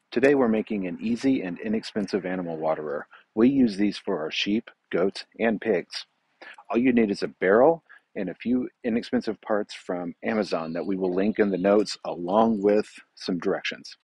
Today we're making an easy and inexpensive animal waterer. We use these for our sheep, goats, and pigs. All you need is a barrel and a few inexpensive parts from Amazon that we will link in the notes along with some directions.